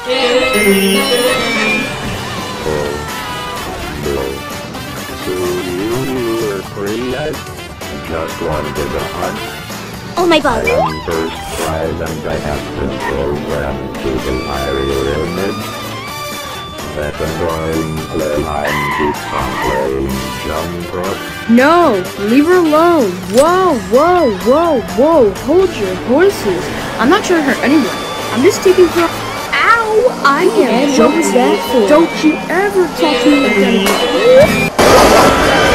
Just wanted a hunt. Oh my god. I am first prize and I have been programmed to the pyramid. Second drawing playline keeps on playing jump rope. No, leave her alone. Whoa, whoa, whoa, whoa. Hold your horses. I'm not trying to hurt anyone. I'm just taking care of... Ow! I am Jones. Don't you ever talk to me again.